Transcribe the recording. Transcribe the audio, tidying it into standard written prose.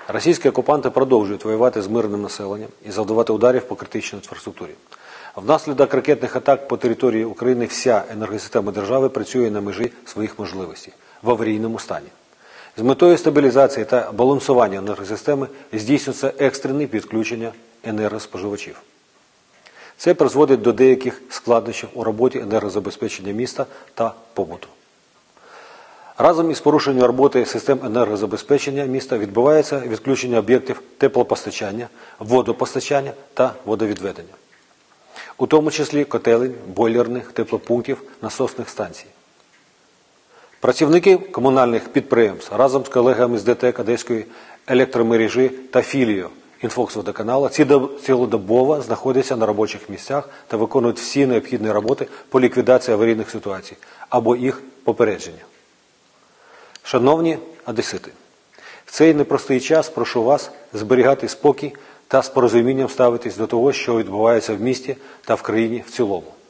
Російські окупанти продовжують воювати з мирним населенням і завдавати ударів по критичній інфраструктурі. Внаслідок ракетних атак по території України вся енергосистема держави працює на межі своїх можливостей, в аварійному стані. З метою стабілізації та балансування енергосистеми здійснюється екстрене підключення енергоспоживачів. Це призводить до деяких складнощів у роботі енергозабезпечення міста та побуту. Разом із порушенням роботи систем енергозабезпечення міста відбувається відключення об'єктів теплопостачання, водопостачання та водовідведення. У тому числі котелень, бойлерних, теплопунктів, насосних станцій. Працівники комунальних підприємств разом з колегами з ДТЕК Одеської електромережі та філією Інфоксводоканалу цілодобово знаходяться на робочих місцях та виконують всі необхідні роботи по ліквідації аварійних ситуацій або їх попередження. Шановні одесити, в цей непростий час прошу вас зберігати спокій та з порозумінням ставитись до того, що відбувається в місті та в країні в цілому.